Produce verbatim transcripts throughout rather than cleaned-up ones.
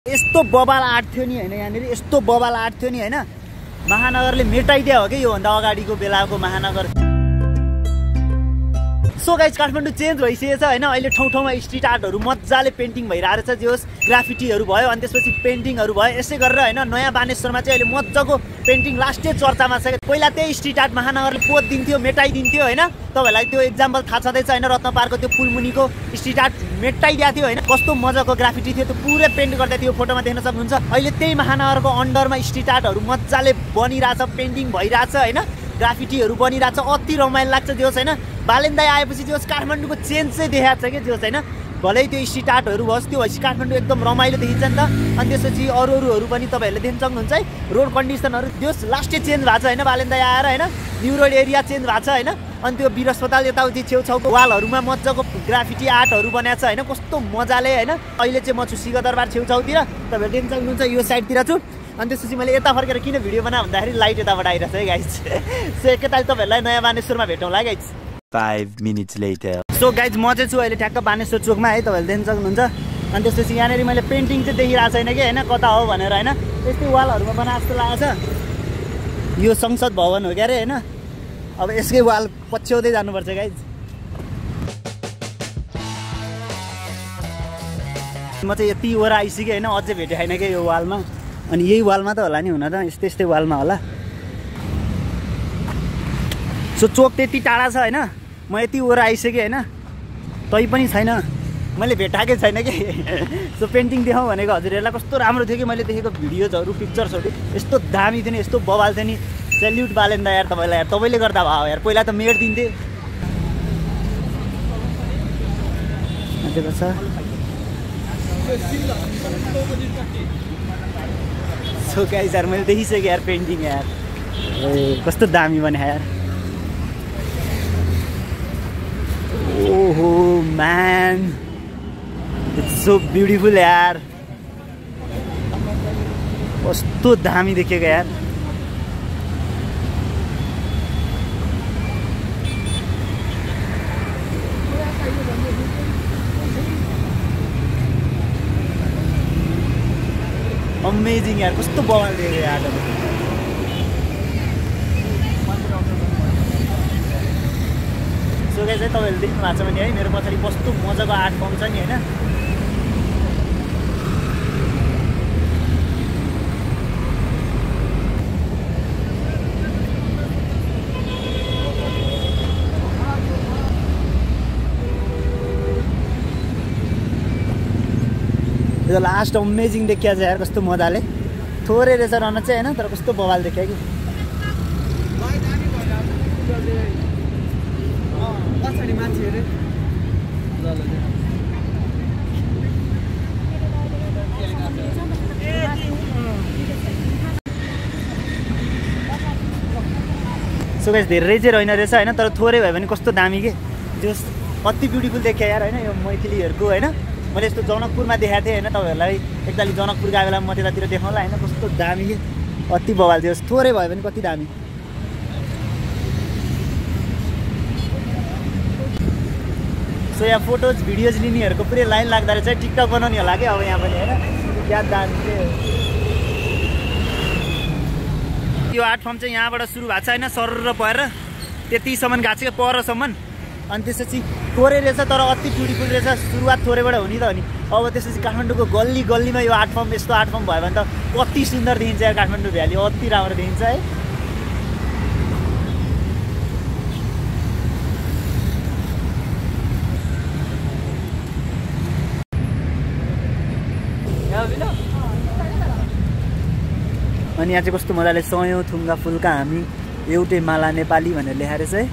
यस्तो बबाल आर्ट थियो नि हैन यहाँनिर यस्तो बबाल आर्ट थियो नि हैन महानगरले मेटाइदिया हो कि यो भन्दा अगाडिको बेलाको महानगर। सो गाइस काठमाडौँ चेन्ज भइसकेको छ हैन अहिले ठाउँ ठाउँमा स्ट्रीट आर्टहरु मज्जाले पेन्टिङ भइरहेछ जे होस् ग्राफिटीहरु भयो अनि त्यसपछि पेन्टिङहरु भयो यसै गरेर हैन नयाँ बानेश्वरमा चाहिँ अहिले मज्जाको पेन्टिङ लास्टै चर्चामा छ। पहिला त्यही स्ट्रीट आर्ट महानगरले पोत दिन्थ्यो मेटाइदिन्थ्यो हैन तपाईहरुलाई त्यो एक्जाम्पल थाहा छँदैछ हैन रत्न पार्कको त्यो पुलमुनिको स्ट्रीट आर्ट मेटाइदिया थियो हैन कस्तो मजाको ग्राफिटी थियो त्यो पुरै पेन्ट गर्दै थियो फोटोमा देख्न सक्नुहुन्छ। अहिले त्यही महानगरको अन्डरमा स्ट्रीट आर्टहरु मज्जाले बनिरहेछ पेन्टिङ भइरहेछ हैन ग्राफिटीहरु बनिरहेछ अति रमाइलो लाग्छ जे होस् हैन। बालेन दाइ आएपछि जे होस् काठमाडौँको चेन्ज चाहिँ देखाएको छ के जे होस् हैन भलै त्यो स्ट्रीट आर्टहरु होस् त्यो भएपछि काठमाडौँ एकदम रमाइलो देखिन्छ नि त। अनि त्यसपछि अरू अरूहरु पनि तपाईहरुले देख्न सक्नुहुन्छ है रोड कन्डिसनहरु त्यो लास्टै चेन्ज भएको छ हैन बालेन दाइ आएर हैन न्यू रोड एरिया चेन्ज भएको छ हैन। अनि त्यो वीर अस्पताल यताउति छेउछाउको वालहरुमा मज्जाको ग्राफिटी आर्टहरु बनाएको छ हैन कस्तो मजाले हैन। अहिले चाहिँ म छु सिंहदरबार छेउछाउतिर तपाईहरु देख्न सक्नुहुन्छ यो साइडतिर छु। अनि त्यसपछि मैले यता फर्केर किन भिडियो बना भन्दाखेरि लाइट यताबाट आइरहेछ है गाइस। सो एकैताल तपाईहरुलाई नयाँ बानेश्वरमा भेटौँला guys. five minutes later. So guys म चाहिँ छु अहिले ठ्याक्क बानेश्वर चोकमा है तपाईहरुले देख्न सक्नुहुन्छ। अनि त्यसपछि यहाँनिर मैले पेन्टिङ चाहिँ देखिरहेको छैन कि हैन कता हो भनेर हैन यस्तै वालहरुमा बनाएको जस्तो लागेको छ। यो संसद भवन हो के अरे हैन अब यसकै वाल पछ्याउँदै जानुपर्छ गाइज। म चाहिँ यति वरा आइसकेँ हैन अझै भेटे छैन के यो वालमा। अनि यही वालमा त होला नि हुन त यस्तै यस्तै वालमा होला। सो चोक त्यति टाढा छ हैन म यति वरा आइसकेँ हैन तै पनि छैन मैले भेटाएकै छैन कि। सो पेन्टिङ देखाउँ भनेको हजुरहरूलाई कस्तो राम्रो थियो कि मैले देखेको भिडियोजहरू पिक्चर्सहरू यस्तो दामी थियो नि यस्तो बवाल थियो नि। सेल्युट बालेन दा यार तपाईँलाई यार तपाईँले गर्दा भयो यार पहिला त मेड दिन्थे। सो गाइस यार मैले देखिसकेँ यार पेन्टिङ यार ए कस्तो दामी बनायो यार। Oh man, it's so beautiful यार कस्तो दामी देखेको यार। अमेजिङ यार कस्तो बवाल देखेको यार। सो गाइस चाहिँ तपाईहरुले देख्नु भएको छ भने है मेरो पछाडि कस्तो मजाको आर्ट फर्म छ नि हैन। यो लास्ट अमेजिङ देखिया छ यार कस्तो मजाले थोरै रहेछ रहन चाहिँ हैन तर कस्तो बवाल देखिया कि। सो गाइस धेरै चाहिँ रहेन रहेछ हैन तर थोरै भयो भने कस्तो दामी के जस अति ब्युटिफुल देखिया यार हैन यो मैथिलीहरुको हैन। मैले यस्तो जनकपुरमा देखाएको थिएँ हैन तपाईहरुलाई एकताली जनकपुर गएको बेला म त्यतातिर देखाउँला हैन कस्तो दामी के अति बवाल थियो थोरै भयो भने कति दामी। सो यहाँ फोटोज भिडियोज लिनेहरुको पुरै लाइन लाग्दा रहेछ टिकटक बनाउने होला के अब यहाँ पनि हैन क्या दामी के। यो आर्ट फर्म चाहिँ यहाँबाट सुरु भएको छ हैन सरर भएर त्यतिसम्म गएको छ के परसम्म। अनि त्यसपछि थोरै रहेछ तर अति ब्युटिफुल रहेछ सुरुवात थोरैबाट हुने त हो नि। अब त्यसपछि काठमाडौँको गल्ली गल्लीमा यो आर्ट फर्म यस्तो आर्ट फर्म भयो भने त कति सुन्दर देखिन्छ यार काठमाडौँ भ्याली अति राम्रो देखिन्छ है। अनि यहाँ चाहिँ कस्तो मजाले सयौं थुङ्गा फुलका हामी एउटै माला नेपाली भनेर लेखेर चाहिँ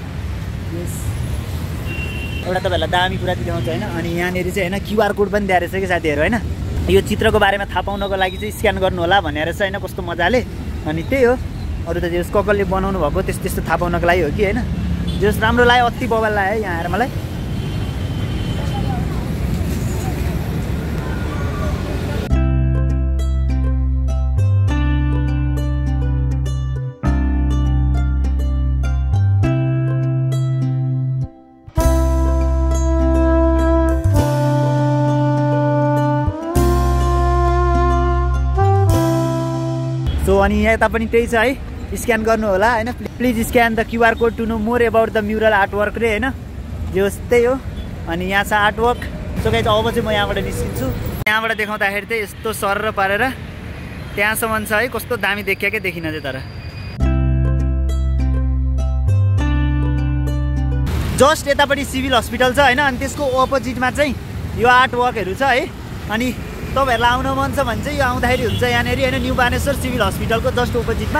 एउटा तपाईहरुलाई दामी कुरा देखाउँछ हैन। अनि यहाँनेरि चाहिँ हैन क्यूआर कोड पनि दिएर रहेछ कि साथीहरु हैन यो चित्रको बारेमा थाहा पाउनको लागि चाहिँ स्क्यान गर्नु होला भनेर चाहिँ हैन कस्तो मजाले। अनि त्यही हो अरु त जस ककलले बनाउनु भएको त्यस्तो त्यस्तो थाहा पाउनको लागि हो कि हैन जस राम्रो लाग्यो अति बवाल लाग्यो यहाँ आएर मलाई। अनि यता पनि त्यही छ है, स्क्यान गर्नु होला हैन। Please scan the QR code to know more about the mural artwork रे हैन, जे होस् त्यही हो। अनि यहाँ छ आर्टवर्क। सो गाइस अब चाहिँ म यहाँबाट निस्किन्छु। यहाँबाट देखाउँदाखेरि चाहिँ यस्तो सरर पारेर त्यहाँसम्म छ है, कस्तो दामी देखिया के देखिन चाहिँ। तर जस्ट यतापट्टि सिभिल हस्पिटल छ हैन, अनि त्यसको अपोजिटमा चाहिँ यो आर्टवर्कहरू छ है। अनि तपाईँहरूलाई आउन मन छ भने चाहिँ यो आउँदाखेरि हुन्छ यहाँनिर हैन, न्यू बानेश्वर सिभिल हस्पिटलको जस्ट अपोजिटमा।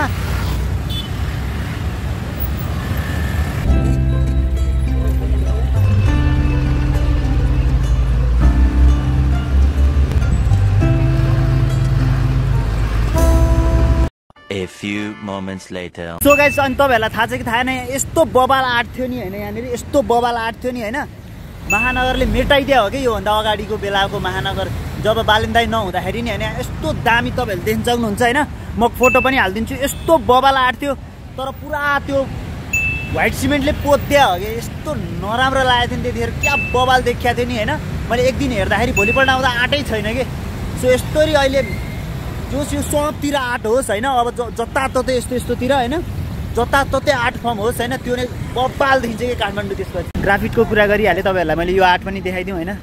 A few moments later. So guys अनि तपाईँहरूलाई थाहा छ कि थाहा छैन, यस्तो बबाल आर्ट थियो नि हैन, यहाँनिर यस्तो बबाल आर्ट थियो नि हैन। महानगरले मेटाइदिया हो कि योभन्दा अगाडिको बेलाको महानगर, जब बालेन दाइ नहुँदाखेरि नि हैन, यस्तो दामी तपाईँहरूले देख्न सक्नुहुन्छ हैन। म फोटो पनि हालिदिन्छु। यस्तो बबाल आर्ट थियो, तर पुरा त्यो व्हाइट सिमेन्टले पोत्या हो कि, यस्तो नराम्रो लागेको थियो नि त्यतिखेर, क्या बबाल देखिया थियो नि हैन। मैले एक दिन हेर्दाखेरि भोलिपल्ट आउँदा आँटै छैन कि। सो यस्तोरी अहिले जोस् यो सबतिर आर्ट होस् हैन, अब जताततै यस्तो यस्तोतिर हैन, जताततै आर्ट फर्म होस् हैन, त्यो नै बबाल देखिन्छ कि काठमाडौँ। त्यसपछि ग्राफिकको कुरा गरिहालेँ तपाईँहरूलाई मैले, यो आर्ट पनि देखाइदिउँ हैन।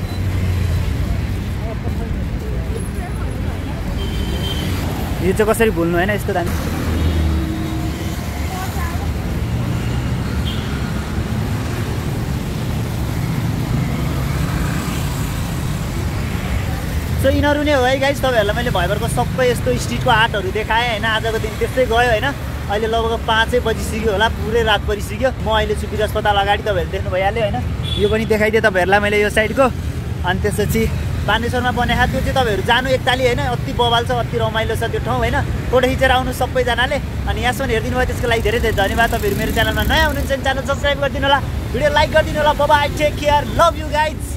यो चाहिँ कसरी भुल्नु हैन, यस्तो दामी। सो यिनीहरू नै हो है गाइस, तपाईँहरूलाई मैले भयभरको सबै यस्तो स्ट्रिटको आर्टहरू देखाएँ हैन। आजको दिन त्यस्तै गयो हैन। अहिले लगभग पाँचै बजिसक्यो होला, पुरै रात परिसक्यो। म अहिले छु वीर अस्पताल अगाडि, तपाईँहरूले देख्नु भइहाल्यो हैन। यो पनि देखाइदिएँ तपाईँहरूलाई मैले यो साइडको। अनि त्यसपछि बानेश्वरमा बनेको त्यो चाहिँ तपाईँहरू जानु एकताली हैन, अति बवाल छ, अति रमाइलो छ त्यो ठाउँ हैन। फोटो खिचेर आउनु सबैजनाले। अनि यहाँसम्म हेरिदिनु भयो त्यसको लागि धेरै धेरै धन्यवाद। तपाईँहरू मेरो च्यानलमा नयाँ हुनुहुन्छ भने च्यानल सब्सक्राइब गरिदिनु होला, भिडियो लाइक गरिदिनु होला। Bye bye, take care, love you guys.